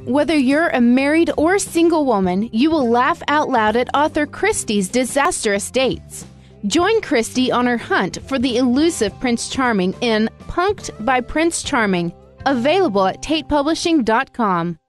Whether you're a married or single woman, you will laugh out loud at author Kristi's disastrous dates. Join Kristi on her hunt for the elusive Prince Charming in Punked by Prince Charming, available at tatepublishing.com.